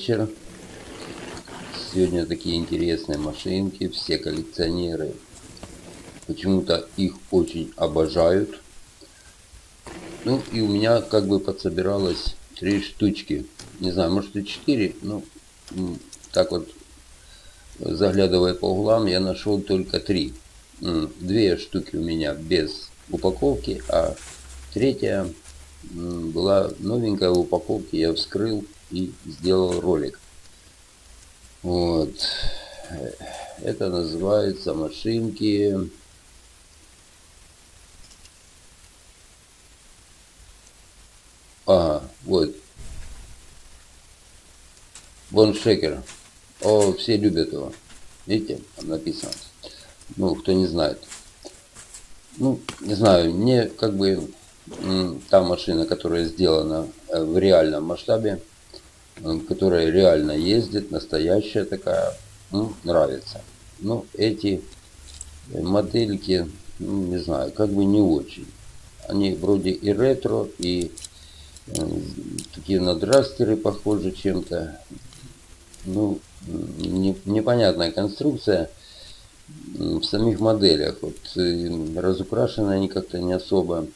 вечер. Сегодня такие интересные машинки. Все коллекционеры почему-то их очень обожают. Ну и у меня как бы подсобиралось 3 штучки. Не знаю, может и 4. Ну, так вот, заглядывая по углам, я нашел только 3. 2 штуки у меня без упаковки, а третья была новенькая в упаковке. Я вскрыл и сделал ролик. Вот. Это называется машинки. Ага, вот. Боншекер. О, все любят его. Видите, там написано. Ну, кто не знает. Ну, не знаю, мне как бы та машина, которая сделана в реальном масштабе, которая реально ездит, настоящая такая, нравится. Ну, эти модельки, не знаю, как бы не очень. Они вроде и ретро, и такие на драстеры похожи чем-то. Ну, непонятная конструкция в самих моделях. Вот разукрашены они как-то не особо.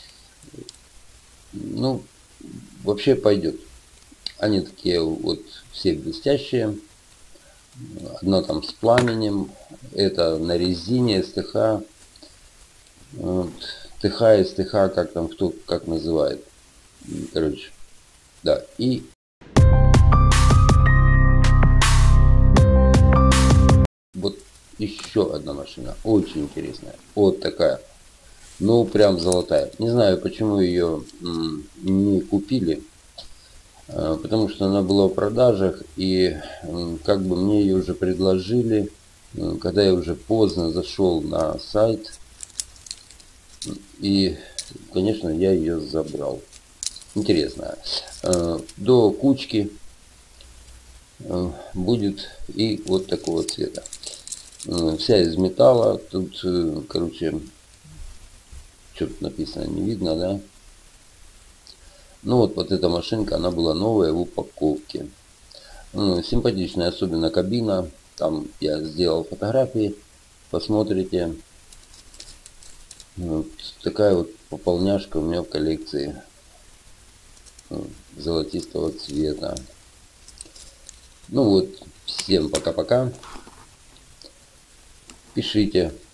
Ну, вообще пойдет. Они такие вот все блестящие. Одна там с пламенем. Это на резине СТХ. Вот. ТХ, СТХ, как там кто как называет. Короче, да. И вот еще одна машина. Очень интересная. Вот такая. Ну, прям золотая. Не знаю, почему ее не купили. Потому что она была в продажах. И как бы мне ее уже предложили. Когда я уже поздно зашел на сайт. И, конечно, я ее забрал. Интересно. До кучки будет и вот такого цвета. Вся из металла. Тут, короче, что-то написано, не видно, да? Ну вот эта машинка, она была новая в упаковке. Симпатичная, особенно кабина. Там я сделал фотографии. Посмотрите. Вот такая вот пополняшка у меня в коллекции. Золотистого цвета. Ну вот, всем пока-пока. Пишите,